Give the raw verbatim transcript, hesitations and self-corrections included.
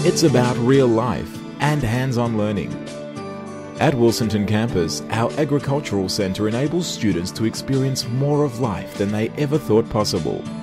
It's about real life and hands-on learning. At Wilsonton campus, our agricultural centre enables students to experience more of life than they ever thought possible.